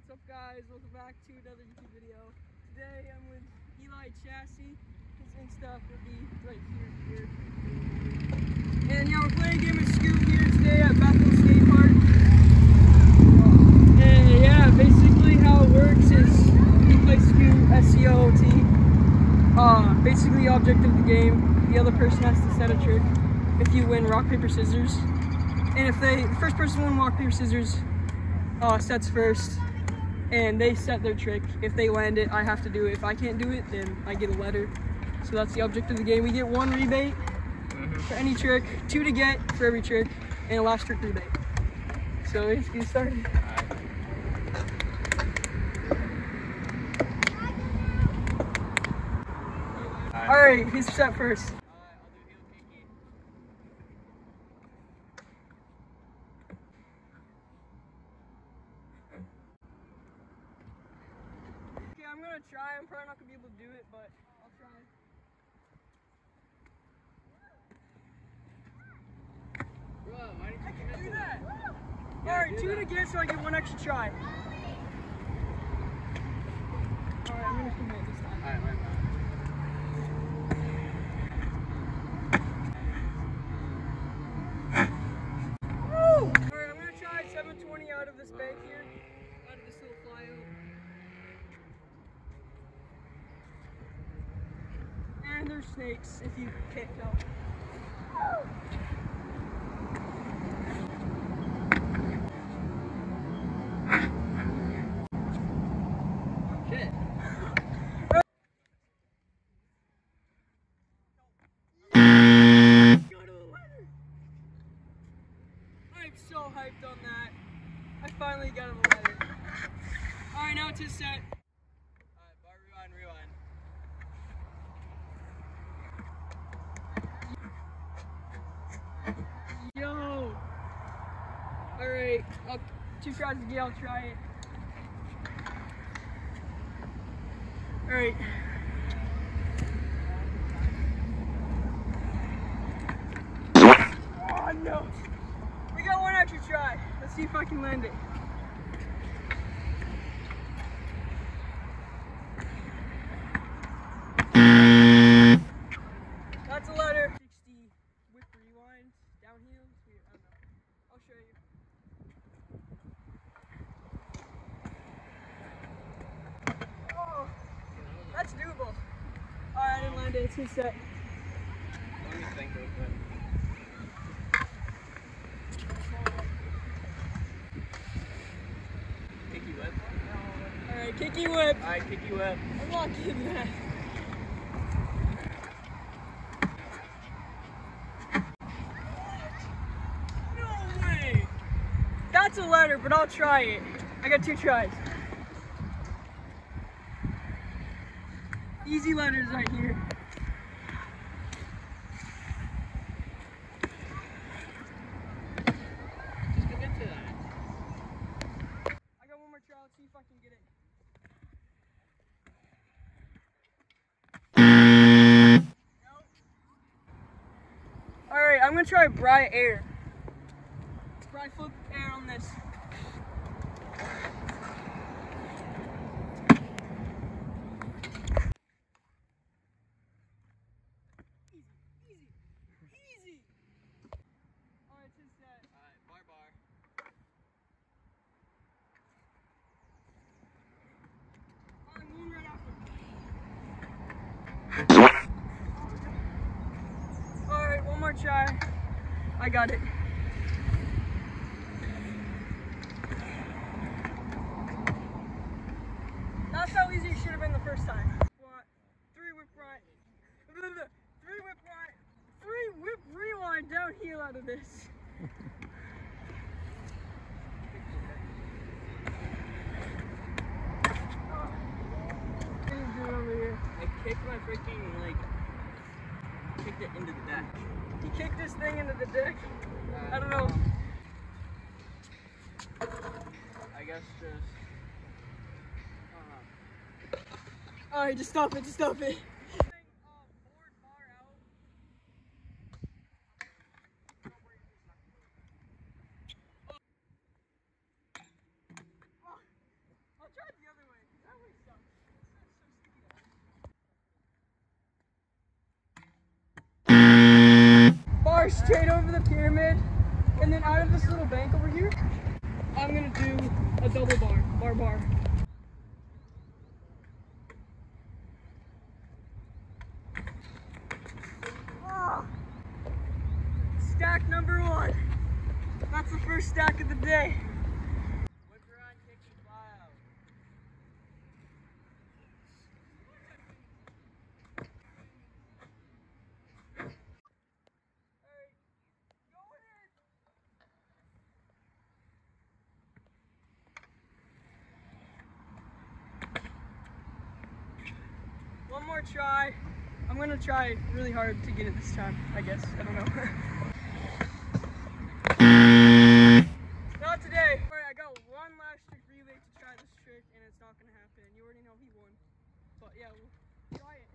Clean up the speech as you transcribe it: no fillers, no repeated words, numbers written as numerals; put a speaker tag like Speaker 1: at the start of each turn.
Speaker 1: what's up guys? Welcome back to another YouTube video. Today I'm with Alijah Chasse. His Insta will be right here. And yeah, we're playing a game of Scoot here today at Bethel Skate Park. And yeah, basically how it works is you play Scoot, S-C-O-O-T. Basically the object of the game, the other person has to set a trick. If you win, rock, paper, scissors. And if the first person to win rock, paper, scissors sets first, and they set their trick. If they land it, I have to do it. If I can't do it, then I get a letter. So that's the object of the game. We get 1 rebate for any trick, 2 to get for every trick, and a last trick rebate. So let's get started. Alright, who's set first? I'm gonna try. I'm probably not gonna be able to do it, but I'll try.
Speaker 2: Bro, why did you
Speaker 1: I can do that.
Speaker 2: Yeah,
Speaker 1: Alright,
Speaker 2: do
Speaker 1: 2
Speaker 2: that.
Speaker 1: to get, so I get 1 extra try. Alright, I'm gonna commit this time.
Speaker 2: Alright, my bad.
Speaker 1: Woo! Alright, I'm gonna try 720 out of this bank here. Out of this little flyout. And there's snakes if you can't tell.
Speaker 2: Shit.
Speaker 1: I'm so hyped on that. I finally got him a letter. Alright, now it's his set.
Speaker 2: Alright, bar rewind.
Speaker 1: Yo! Alright, 2 tries to get, I'll try it. Alright. Oh no! We got 1 extra try. Let's see if I can land it. That's a letter. 60 whip rewind downhill. It's weird. I don't know. I'll show you. Oh, that's doable. Alright, I didn't land it. It's his set.
Speaker 2: Let me think real quick. Kicky whip?
Speaker 1: Alright, kicky whip.
Speaker 2: Alright, kicky whip.
Speaker 1: I'm not getting that. No way! That's a letter, but I'll try it. I got 2 tries. Easy letters right here.
Speaker 2: Just commit to that.
Speaker 1: I got 1 more try. Let's see if I can get it. Nope. Alright, I'm gonna try Bry air. Bry flip air on this. Easy. Alright, it's his set.
Speaker 2: Alright, bar.
Speaker 1: I'm going right after. Alright, 1 more try. I got it. That's how easy it should have been the first time. 3 whip right. 3 whip right. 3 whip rewind downhill out of this. What are you doing over here?
Speaker 2: I kicked my freaking, kicked it into the deck.
Speaker 1: You kicked this thing into the deck? I don't know.
Speaker 2: I guess just...
Speaker 1: Alright, just stop it, bar straight over the pyramid, and then out of this little bank over here, I'm gonna do a double bar. Stack number 1. That's the first stack of the day.
Speaker 2: Whip around, kick and fly out.
Speaker 1: Alright, going in. One more try. I'm gonna try really hard to get it this time, I guess. I don't know. Not today. Alright, I got one last trick relay to try this trick, and it's not gonna happen. You already know he won. But yeah, we'll try it.